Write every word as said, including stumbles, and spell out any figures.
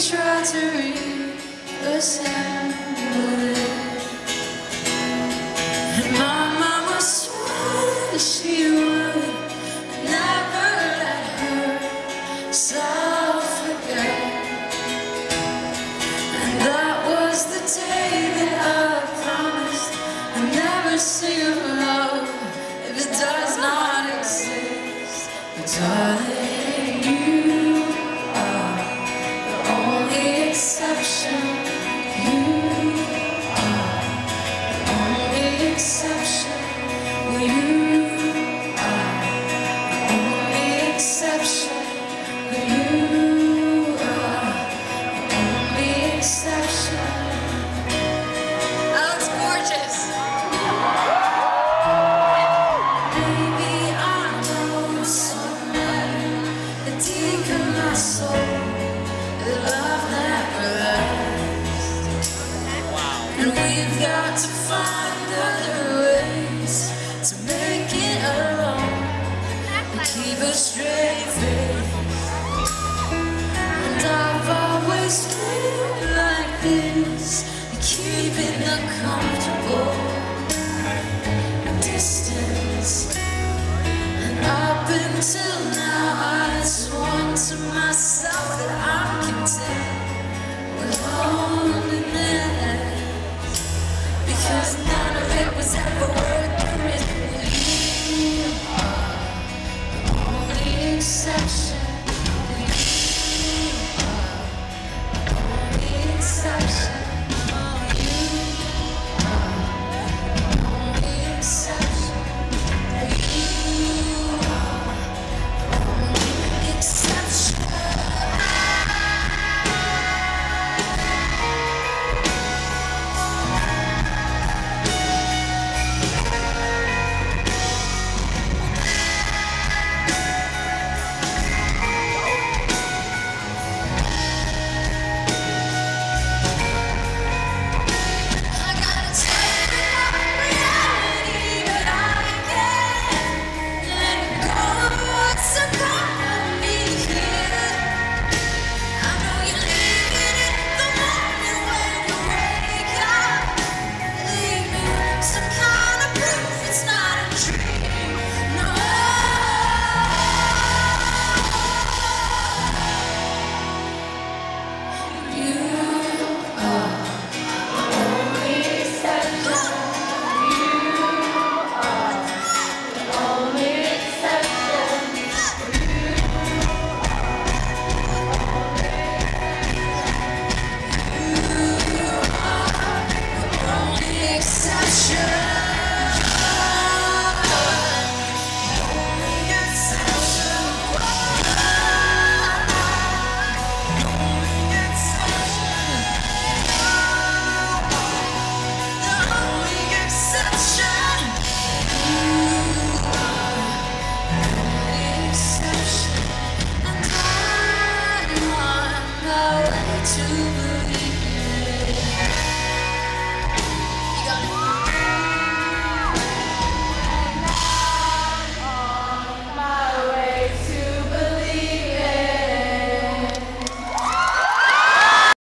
try to reassemble it. And my mama swore she would never let herself forget. And that was the day that I promised I'd never see your love if it does not exist. But darling, you are the only exception. You are the only exception. You are the only exception. You are the only exception. That looks gorgeous. Baby, I know somewhere deep in my soul that love never lasts. And we've got to find other ways to make it alone and keep a straight face. And I've always lived like this, keeping the comfortable distance. And up until now I sworn to myself that I'm content with loneliness, because none of it was ever worth the risk. You are the only exception. You are the only exception. Oh, you are the only exception. You are the only exception. I gotta take reality, but I can't let go of what's upon me here. I know you're leaving it the moment when you wake up. Leave me some kind of proof it's not a dream. No, you are the only exception. You are the only exception. You are the only exception. Only exception. Only exception. The only exception. You are the only exception. And I'm on my way to